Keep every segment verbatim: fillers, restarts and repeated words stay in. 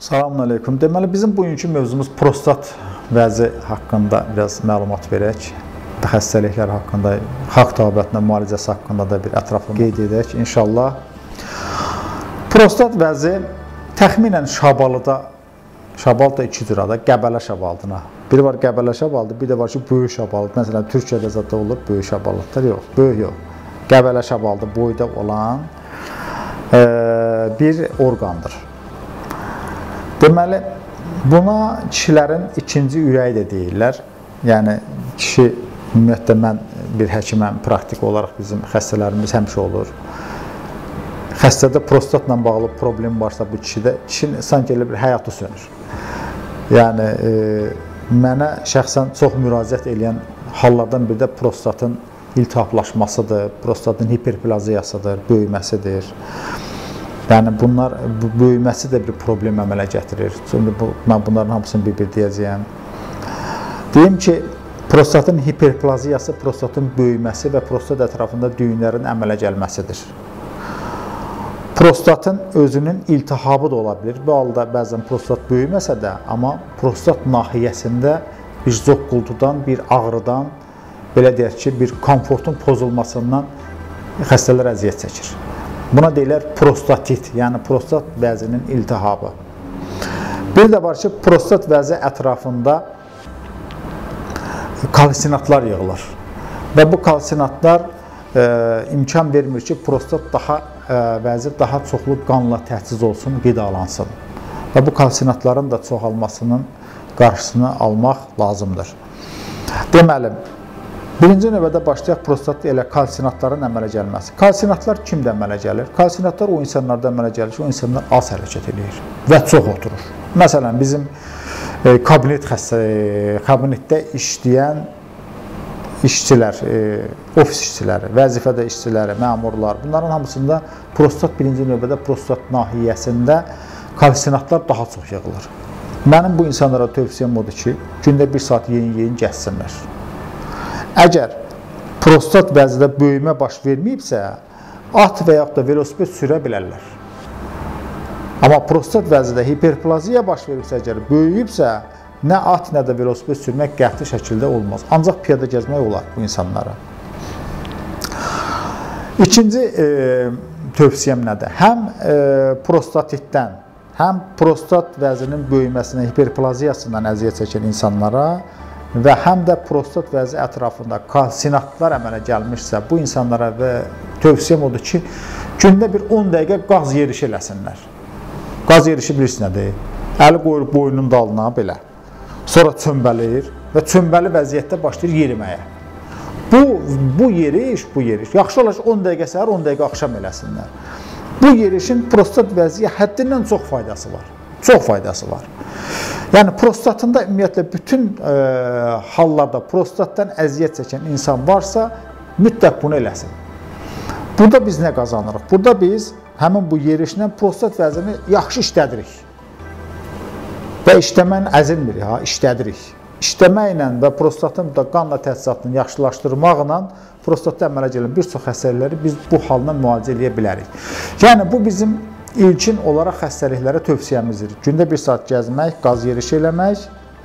Selamun aleyküm. Deməli, bizim bugünkü mövzumuz prostat vəzi haqqında biraz məlumat verək. Xəstəliklər haqqında, xalq təbəbətinə müalicəsi haqqında da bir ətraflı qeyd edək inşallah. Prostat vəzi təxminən Şabalıda, Şabalıda iki cürada, Qəbələ Şabalıdına. Biri var Qəbələ Şabalıdı, bir də var ki, Böyük Şabalıdı. Məsələn, Türkiyədə zaten olur, Böyük Şabalıdlar yox, böyük yox. Qəbələ Şabalıdı boyda olan e, bir orqandır. Deməli, buna kişilərin ikinci ürəyi də deyirlər. Yəni, kişi, ümumiyyətlə, mən bir həkiməm, praktik olaraq bizim xəstələrimiz həmişə olur. Xəstədə prostatla bağlı problem varsa bu kişidə, kişinin sanki elə bir həyatı sönür. Yəni, e, mənə şəxsən çox müraciət edən hallardan biri də prostatın iltihaplaşmasıdır, prostatın hiperplaziyasıdır, böyüməsidir. Yəni, bunlar, bu böyüməsi də bir problem əmələ gətirir. Çünki bu, mən bunların hamısını bir-bir deyəcəyəm. Deyim ki, prostatın hiperplaziyası, prostatın böyüməsi və prostat ətrafında düyünlərin əmələ gəlməsidir. Prostatın özünün iltihabı da ola bilir. Bu halda bəzən prostat böyüməsə də, amma prostat nahiyəsində bir zoqqultudan, bir ağrıdan, belə deyək ki, bir komfortun pozulmasından xəstələr əziyyət çəkir. Buna deyilər prostatit, yəni prostat vəzinin iltihabı. Bir də var ki, prostat vəzi ətrafında kalsinatlar yığılır. Və bu kalsinatlar e, imkan vermir ki, prostat daha e, vəzi daha çoxlu qanla təchiz olsun, qidalansın. Və bu kalsinatların da çoxalmasının qarşısını almaq lazımdır. Deməli, birinci növbədə başlayaq prostatda elə kalsinatların əmələ gəlməsi. Kalsinatlar kimdə əmələ gəlir? Kalsinatlar o insanlarda əmələ gəlir ki, o insanlar az hərəkət edir və çox oturur. Məsələn, bizim e, kabinet xəstə, e, kabinetdə işləyən işçilər, e, ofis işçiləri, vəzifədə işçiləri, məmurlar, bunların hamısında prostat birinci növbədə prostat nahiyəsində kalsinatlar daha çox yığılır. Mənim bu insanlara tövsiyəm odur ki, gündə bir saat yeyin-yeyin gəzsinlər. Əgər prostat vəzidə böyümə baş verməyibsə, at və yaxud da velosiped sürə bilərlər. Amma prostat vəzidə hiperplaziya baş veribsə, əgər böyüyübsə, nə at, nə də velosiped sürmək qəti şəkildə olmaz. Ancaq piyada gəzmək olar bu insanlara. İkinci e, tövsiyəm nədir? Həm e, prostatitdən, həm prostat vəzinin böyüməsindən, hiperplaziyasından əziyyət çəkən insanlara və həm də prostat vəzi ətrafında kalsinatlar əmələ gəlmişsə, bu insanlara və tövsiyəm odur ki, gündə bir on dəqiqə qaz yerişi eləsinlər. Qaz yerişi bilirsiniz nədir? Əli qoyur boynunun dalına belə. Sonra çömbəlir və çömbəli vəziyyətdə başlayır yeriməyə. Bu, bu yeriş, bu yeriş. Yaxşı olar ki, on dəqiqə səhər, on dəqiqə axşam eləsinlər. Bu yerişin prostat vəziyə həddindən çox faydası var. Çox faydası var. Yəni, prostatında ümumiyyətlə bütün e, hallarda prostatdan əziyyət çəkən insan varsa, mütləq bunu eləsin. Burada biz nə qazanırıq? Burada biz həmin bu yerişlə prostat vəzini yaxşı işlədirik. Və işləməni əzilmir, ha, işlədirik. İşləməklə və prostatın da qanla təchizatını yaxşılaşdırmaqla prostatda əmələ gələn bir çox xəstəlikləri biz bu halına müalicə edə bilərik. Yəni, bu bizim İlkin olaraq xəstəliklərə tövsiyəmizdir. Gündə bir saat gəzmək, qaz yerişi eləmək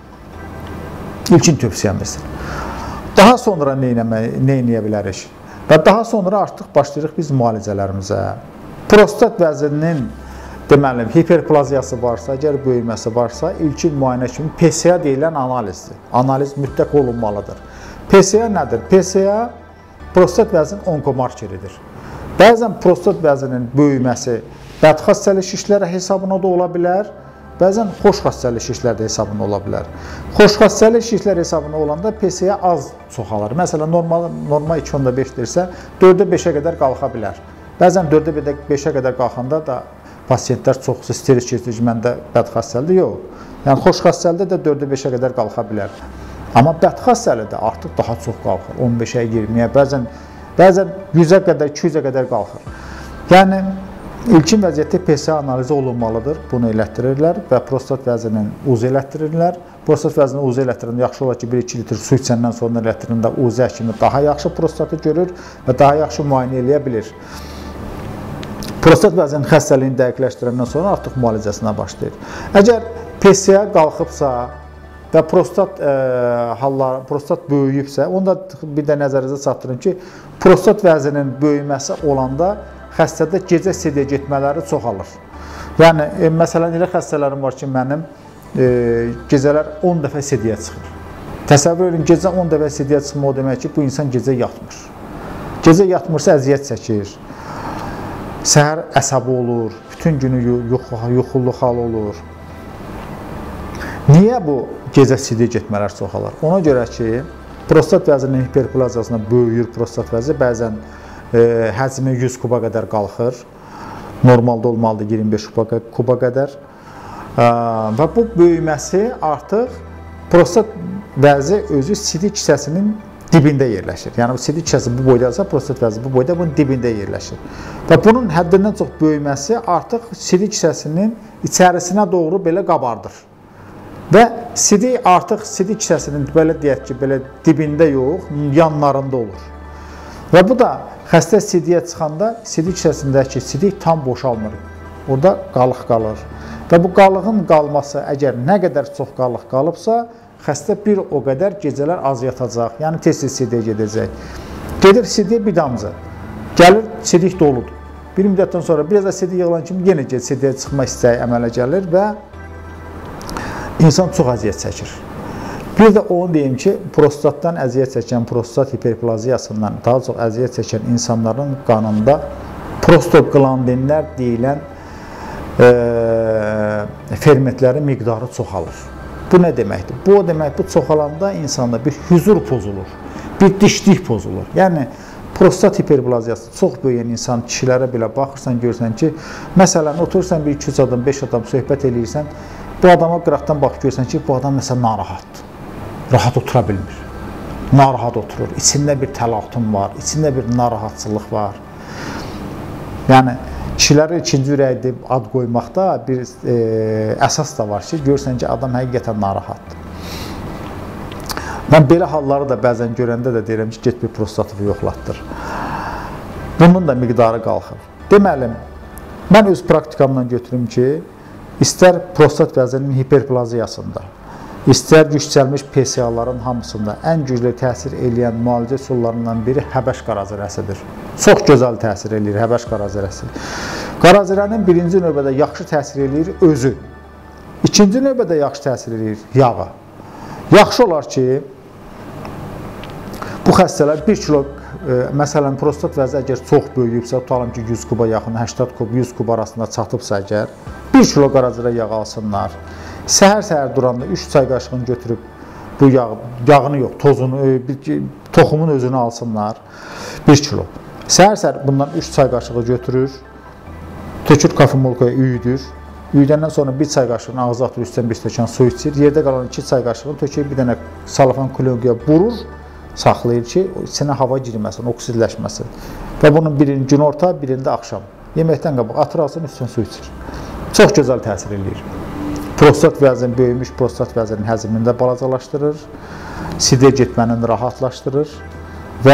ilkin tövsiyəmizdir. Daha sonra nə eləyə bilərik? Və daha sonra artıq başlayırıq biz müalicələrimizə. Prostat vəzinin deməli, hiperplaziyası varsa, əgər böyüməsi varsa, ilkin müayinə kimi P S A deyilən analizdir. Analiz mütləq olunmalıdır. P S A nədir? P S A prostat vəzinin onkomarkeridir. Bəzən prostat vəzinin böyüməsi bəd xəstəlik şişləri hesabına da ola bilər, bəzən xoş xəstəlik şişləri də hesabına ola bilər. Xoş xəstəlik şişləri hesabına olanda P S A az çoxalır. Məsələn, normal, normal iki nöqtə beşdirsə, dördə beşə qədər qalxa bilər. Bəzən dördə beşə qədər qalxanda da pasiyentlər çox stress keçirir ki, məndə bəd xəstəlidir, yox. Yəni, xoş xəstəlikdə də dördə beşə qədər qalxa bilər. Amma bəd xəstəlikdə artıq daha çox qalxır, on beşə, iyirmiyə, bəzən, bəzən yüzə qədər, iki yüzə qədər qalxır. Yəni, İlkin vəziyyətdə P S A analizi olunmalıdır, bunu elətdirirlər və prostat vəzinin U Z elətdirirlər. Prostat vəzini U Z elətdirəndə yaxşı olar ki, bir iki litr su içəndən sonra elətdirəndə U Z həkimi daha yaxşı prostatı görür və daha yaxşı müayinə eləyə bilir. prostat vəzinin xəstəliyini dəqiqləşdirəndən sonra artıq müalicəsinə başlayır. Əgər P S A qalxıbsa və prostat e, halları, prostat böyüyübsə, onu da bir də nəzərinizə çatdırın ki, prostat vəzinin böyüməsi olanda xəstədə gecə sedeyə getmələri çoxalır. Yəni, e, məsələn, elə xəstələrim var ki, mənim e, gecələr on dəfə sedeyə çıxır. Təsəvvür edin, gecə on dəfə sedeyə çıxma o demək ki, bu insan gecə yatmır. Gecə yatmırsa əziyyət çəkir, səhər əsəbi olur, bütün günü yuxullu hal olur. Niyə bu gecə sedeyə getmələr çoxalır? Ona görə ki, prostat vəzinin hiperplaziyasına böyüyür prostat vəzi, bəzən e, həcmi yüz kuba qədər qalxır. Normalda olmalıdır iyirmi beş kuba qədər. E, və bu böyüməsi artıq prostat vəzi özü sidik hissəsinin dibində yerləşir. Yəni, sidik hissəsi bu boydaysa, prostat vəzi bu boyda bunun dibində yerləşir. Və bunun həddindən çox böyüməsi artıq sidik hissəsinin içərisinə doğru belə qabardır. Və sidik artıq sidik hissəsinin belə deyək ki, belə dibində yox, yanlarında olur. Və bu da xəstə sidiyə çıxanda sidik hissəsindəki sidik tam boşalmır. Orada qalıq qalır. Və bu qalığın qalması əgər nə qədər çox qalıq qalıbsa, xəstə bir o qədər gecələr az yatacaq, yəni tez-tez sidiyə gedəcək. Gedir sidiyə bir damcı, gəlir sidik doludur. Bir müddətdən sonra biraz da sidik yığılan kimi yenə sidiyə çıxma istəyi əmələ gəlir və insan çox əziyyət çəkir. Bir də onu deyim ki, prostatdan əziyyət çəkən, prostat hiperplaziyasından daha çox əziyyət çəkən insanların qanında prostaglandinlər deyilən e, fermentlərin miqdarı çoxalır. Bu nə deməkdir? Bu o demək, bu çoxalanda insanda bir hüzur pozulur, bir dişlik pozulur. Yəni, prostat hiperplaziyası çox böyüyən insan, kişilərə belə baxırsan, görürsən ki, məsələn, oturursan bir iki üç adam, beş adam söhbət eləyirsən, bu adama qıraqdan baxıb görürsən ki, bu adam məsələn narahatdır, rahat otura bilmir, narahat oturur, içində bir təlatüm var, içində bir narahatçılıq var. Yəni, kişiləri ikinci ürəkdə ad qoymaqda bir e, əsas da var ki, görürsən ki, adam həqiqətən narahatdır. Mən belə halları da bəzən görəndə də deyirəm ki, get bir prostatını yoxlatdır. Bunun da miqdarı qalxır. Deməli, mən öz praktikamdan götürüm ki, istər prostat vəzinin hiperplaziyasında, istər yüksəlmiş P S A-ların hamısında ən güclü təsir eləyən müalicə üsullarından biri Həbəş qarazirəsidir. Çox gözəl təsir eləyir Həbəş qarazirəsi. Qarazirənin birinci növbədə yaxşı təsir eləyir özü. İkinci növbədə yaxşı təsir eləyir yağı. Yaxşı olar ki, bu xəstələr bir kilo, e, məsələn, prostat vəzi əgər çox böyüyübsə, tutalım ki, yüz kuba yaxın, səksən kub, yüz kub arasında çatıbsa əgər, bir kilo qarazirə yağı alsınlar. Səhər-səhər duranda üç çay qaşığını götürüb bu yağ, yağını yox, tozunu, toxumun özünü alsınlar, bir kilo. Səhər-səhər bundan üç çay qaşığı götürür, tökür kafemolkaya üyüdür, üyüdəndən sonra bir çay qaşığını ağzı atır, üstdən bir stəkan su içir, yerdə qalan iki çay qaşığını tökür, bir dənə salafan kulyonqaya vurur, saxlayır ki, içinə hava girməsin, oksidləşməsin. Və bunun birinin gün orta, birində axşam. Yeməkdən qabaq atır alsın, üstdən su içir. Çox gözəl təsir eləyir. Prostat vəzinin, böyümüş prostat vəzinin həzmində balacalaşdırır, sidiyə getmənin rahatlaşdırır və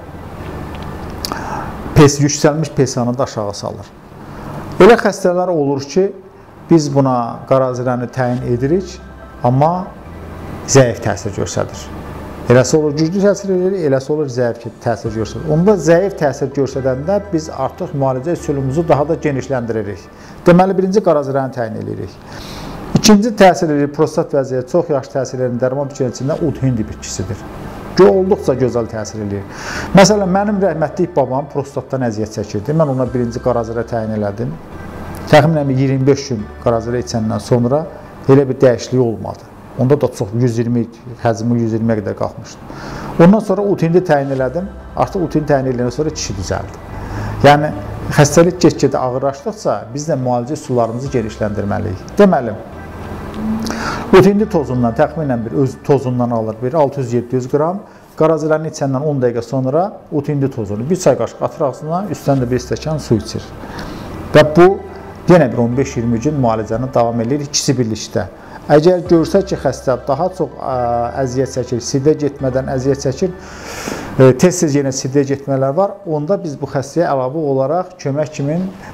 yüksəlmiş P S A-nı da aşağı salır. Elə xəstələr olur ki, biz buna qarazirəni təyin edirik, amma zəif təsir göstərir. Eləsi olur güclü təsir edir, eləsi olur zəif təsir göstərir. Onda zəif təsir göstərəndə biz artıq müalicə üsulumuzu daha da genişləndiririk. Deməli, birinci qarazirəni təyin edirik. İkinci təsir edir, prostat vəziyyəti çox yaxşı təsir edir, dərman biçəncəsində ud hindi bitkisidir. Olduqca gözəl təsir edir. Məsələn, mənim rəhmətlik babam prostatdan əziyyət çəkirdi. Mən ona birinci qarazirə təyin elədim. Təxminən iyirmi beş gün qarazirə içəndən sonra elə bir dəyişiklik olmadı. Onda da çox yüz iyirmi, həcmi yüz iyirmiyə qədər qalxmışdı. Ondan sonra ud hindi təyin elədim. Artıq ud hindi təyin eləyəndən sonra kişi düzəldi. Yəni, xəstəlik get-gedə ağırlaşdıqca biz də müalicə üsullarımızı genişləndirməliyik. Deməli, ud hindi tozundan, təxminən bir öz tozundan alır, bir altı yüz yeddi yüz qram, qarazirəni içəndən on dəqiqə sonra ud hindi tozunu bir çay qaşıq atır ağzına, üstdən də bir stəkan su içir. Və bu, yenə bir on beş iyirmi gün müalicəni davam edir, ikisi birlikdə. Əgər görsə ki, xəstə daha çox ə, əziyyət çəkir, sidiyə getmədən əziyyət çəkir, tez-tez yenə sidiyə getmələr var, onda biz bu xəstəyə əlavə olaraq kömək kimin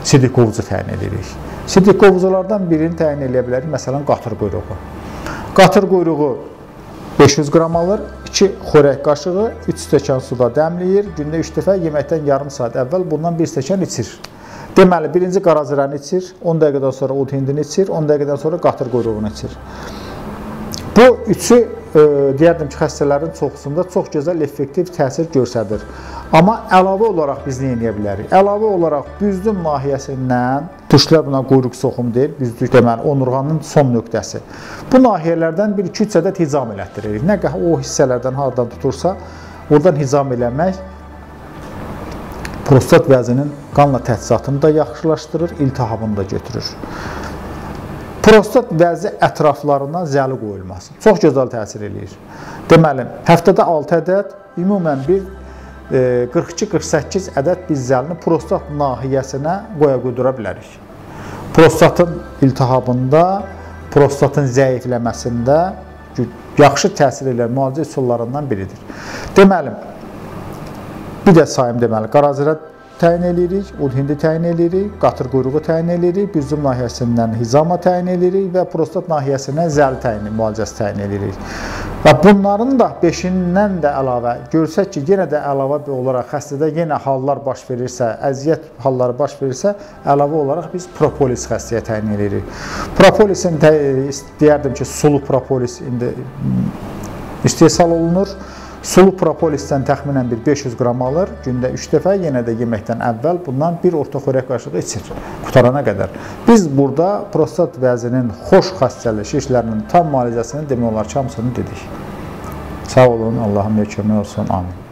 sidik qovucu təyin edirik. Sidik qovuculardan birini təyin edə bilərik, məsələn, qatır quyruğu. Qatır quyruğu beş yüz qram alır, iki xörək qaşığı, üç stəkan suda dəmləyir, gündə üç dəfə yeməkdən yarım saat əvvəl bundan bir stəkan içir. Deməli, birinci qarazirəni içir, on dəqiqədən sonra ud hindini içir, on dəqiqədən sonra qatır quyruğunu içir. Bu üçü, e, deyərdim ki, xəstələrin çoxusunda çox gözəl, effektiv təsir göstərir. Amma əlavə olaraq biz nə edə bilərik? Əlavə olaraq büzdüm nahiyəsindən, türklər buna quyruq soxum deyir, büzdük deməli, onurğanın son nöqtəsi. Bu nahiyələrdən bir iki üç ədəd hicam elətdiririk. Nə qədər o hissələrdən haradan tutursa, oradan hicam eləmək prostat vəzinin qanla təchizatını da yaxşılaşdırır, iltihabını da götürür. Prostat vəzi ətraflarına zəli qoyulması çox gözəl təsir edir. Deməli, həftədə altı ədəd, ümumən bir qırx iki qırx səkkiz ədəd biz zəlini prostat nahiyəsinə qoya qudura bilərik. Prostatın iltihabında, prostatın zəifləməsində yaxşı təsir edən müalicə üsullarından biridir. Deməli, bir də sayım deməli, qarazirə təyin edirik, ud hindi təyin edirik, qatır quyruğu təyin edirik, büzdüm nahiyəsindən hizama təyin edirik və prostat nahiyəsinə zəli təyin müalicəsi təyin edirik. Və bunların da beşindən də əlavə, görsək ki, yenə də əlavə olaraq xəstədə yenə hallar baş verirsə, əziyyət halları baş verirsə, əlavə olaraq biz propolis xəstəyə təyin edirik. Propolisin deyərdim ki, sulu propolis indi istehsal olunur. Sulu propolisdən təxminən bir beş yüz qram alır, gündə üç dəfə, yenə də yeməkdən əvvəl bundan bir orta xörək qaşığı içir, qutarana qədər. Biz burada prostat vəzinin xoş xəstəlik şişlərinin tam müalicəsini demək olar ki, hamısını dedik. Sağ olun, Allahın köməyi olsun, amin.